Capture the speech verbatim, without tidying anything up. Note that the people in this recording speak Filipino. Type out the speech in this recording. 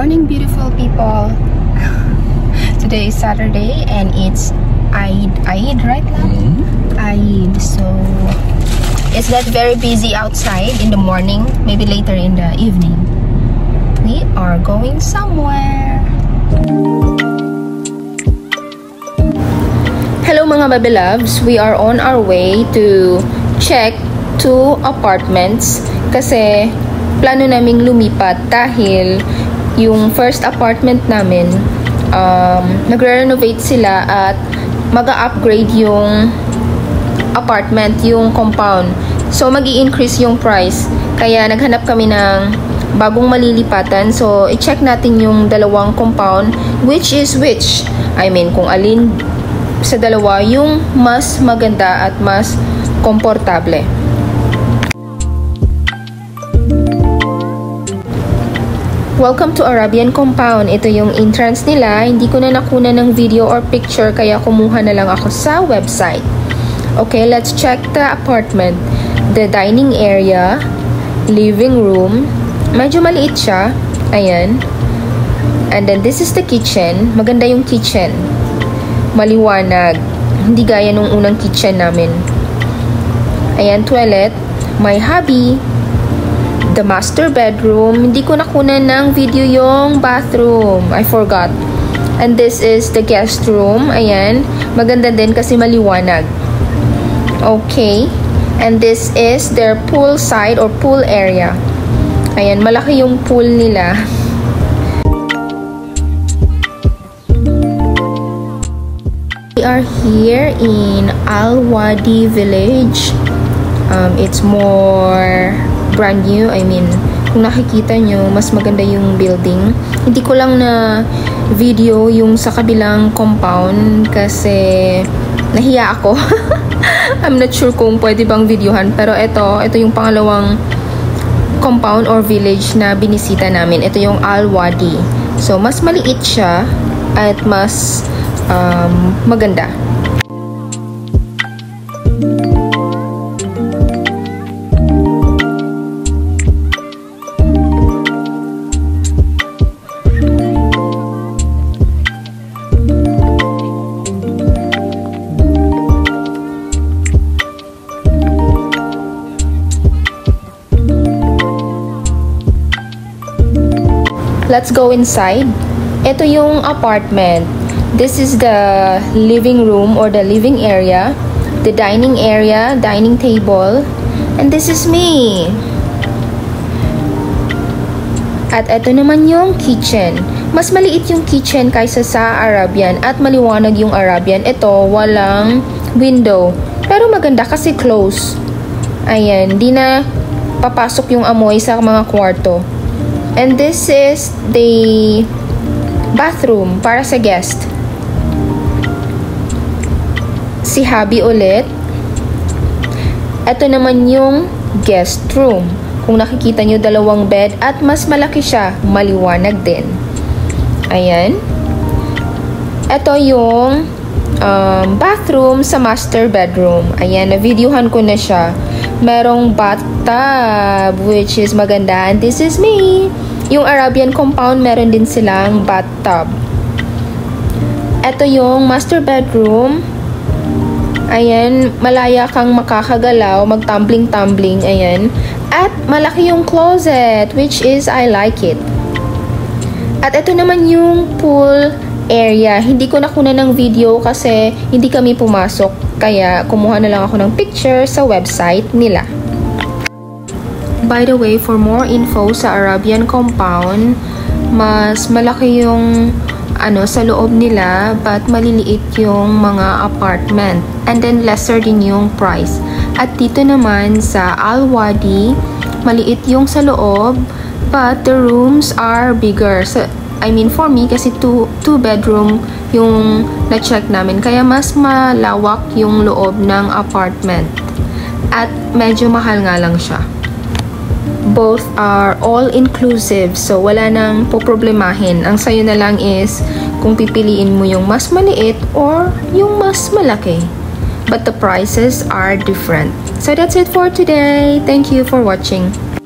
morning, beautiful people. Today is Saturday and it's Eid, Eid, right now? Mm-hmm. Eid. So it's not very busy outside in the morning, maybe later in the evening. We are going somewhere. Hello mga baby loves, we are on our way to check two apartments kasi plano naming lumipat dahil yung first apartment namin um, nagre-renovate sila at mag-upgrade yung apartment, yung compound. So mag-i-increase yung price. Kaya naghanap kami ng bagong malilipatan. So i-check natin yung dalawang compound, which is which. I mean, kung alin sa dalawa yung mas maganda at mas komportable. Welcome to Arabian Compound. Ito yung entrance nila. Hindi ko na nakuna ng video or picture kaya kumuha na lang ako sa website. Okay, let's check the apartment. The dining area, living room. Medyo maliit siya. Ayan. And then this is the kitchen. Maganda yung kitchen. Maliwanag. Hindi gaya nung unang kitchen namin. Ayan, toilet. My hubby. The master bedroom. Hindi ko nakuna ng video yung bathroom. I forgot. And this is the guest room. Ayan. Maganda din kasi maliwanag. Okay. And this is their pool side or pool area. Ayan. Malaki yung pool nila. We are here in Al Wadi Village. Um, it's more brand new. I mean, kung nakikita nyo, mas maganda yung building. Hindi ko lang na video yung sa kabilang compound kasi nahiya ako. I'm not sure kung pwede bang videohan. Pero ito, ito yung pangalawang compound or village na binisita namin. Ito yung Al Wadi. So, mas maliit siya at mas um, maganda. Let's go inside. Ito yung apartment. This is the living room or the living area. The dining area, dining table. And this is me. At ito naman yung kitchen. Mas maliit yung kitchen kaysa sa Arabian at maliwanag yung Arabian. Ito, walang window. Pero maganda kasi close. Ayan, di na papasok yung amoy sa mga kwarto. And this is the bathroom para sa guest. Si hubby ulit. Ito naman yung guest room. Kung nakikita nyo, dalawang bed at mas malaki siya. Maliwanag din. Ayan. Ito yung um, bathroom sa master bedroom. Ayan, na-videohan ko na siya. Merong bathtub, which is maganda. And this is me. Yung Arabian compound, meron din silang bathtub. Ito yung master bedroom. Ayan, malaya kang makakagalaw, mag-tumbling-tumbling. Ayan. At malaki yung closet, which is I like it. At ito naman yung pool area. Hindi ko nakuna ng video kasi hindi kami pumasok. Kaya kumuha na lang ako ng picture sa website nila. By the way, for more info sa Arabian Compound, mas malaki yung ano sa loob nila but maliliit yung mga apartment. And then lesser din yung price. At dito naman sa Al Wadi, maliit yung sa loob but the rooms are bigger. So, I mean for me kasi two, two bedroom yung na-check namin. Kaya mas malawak yung loob ng apartment. At medyo mahal nga lang siya. Both are all-inclusive. So, wala nang poproblemahin. Ang sayo na lang is kung pipiliin mo yung mas maliit or yung mas malaki. But the prices are different. So, that's it for today. Thank you for watching.